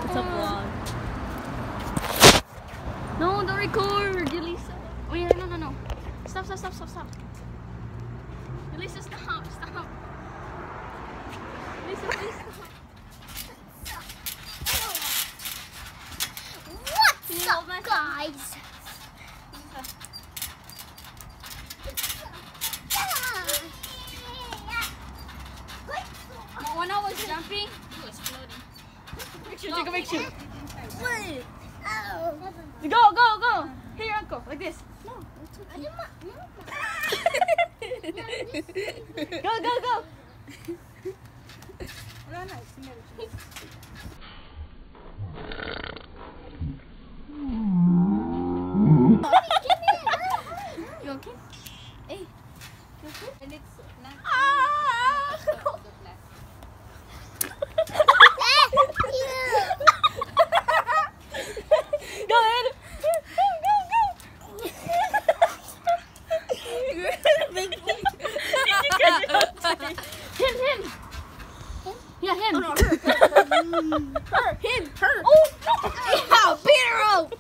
It's a vlog. No, don't record, Elisa. Oh yeah, no. Stop. Elisa, stop. Elisa, please stop. What's up, guys? When I was jumping, he was floating. Take a picture. Wait. Oh. Go. Here, Uncle, like this. No, it's okay. Go. You okay? Hey. You okay? And it's not Go ahead. Him. Yeah, him. Oh, no, her. Oh, Yeah, beat her up.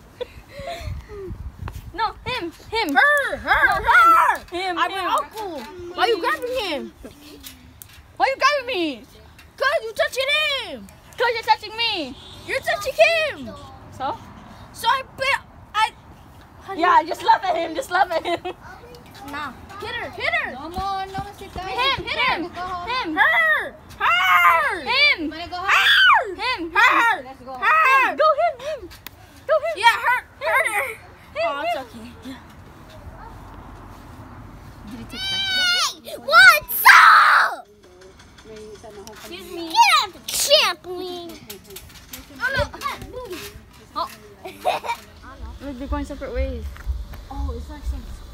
no, him. Her. Him. I'm an uncle. Why you grabbing him? Why you grabbing me? Cause you touching him. Cause you're touching me. You're touching him. So? So I Yeah, just laugh at him. Nah. Hit her. no more, sit down. Him. Her. Him. Wanna go home? Him. Let's go. Her. Go him. Yeah, her. Oh, it's okay. Did he take that? Hey, what's up? Excuse me. Get out the trampoline. Oh. Look, they're going separate ways. Oh, it's like some